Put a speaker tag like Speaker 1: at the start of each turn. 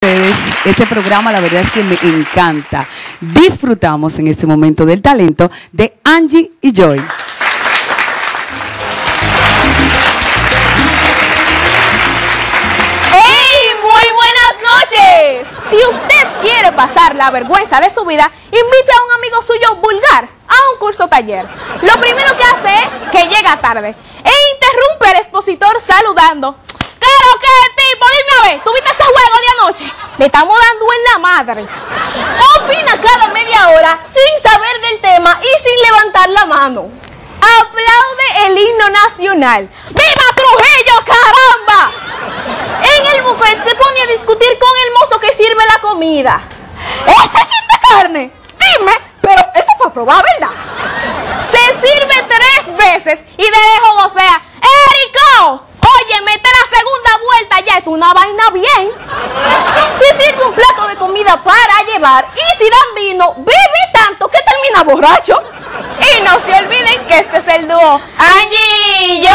Speaker 1: ustedes. Este programa la verdad es que me encanta. Disfrutamos en este momento del talento de Angie y Joy.
Speaker 2: Si usted quiere pasar la vergüenza de su vida, invite a un amigo suyo vulgar a un curso taller. Lo primero que hace es que llega tarde e interrumpe al expositor saludando. ¿Qué lo que es, tipo? Dime a ver, ¿tuviste ese juego de anoche? Le estamos dando en la madre.
Speaker 3: Opina cada media hora sin saber del tema y sin levantar la mano.
Speaker 2: Aplaude el himno nacional. ¡Viva Trujillo, caramba!
Speaker 3: En el buffet se pone a discutir con el mozo que sirve la comida.
Speaker 2: ¡Ese es de carne! Dime, pero eso fue probar, ¿verdad? Se sirve 3 veces y de lejos, o sea, ¡Érico! Oye, mete la segunda vuelta ya, es una vaina bien.
Speaker 3: Se sirve un plato de comida para llevar y si dan vino, bebe tanto que termina borracho.
Speaker 2: Y no se olviden que este es el dúo Angie y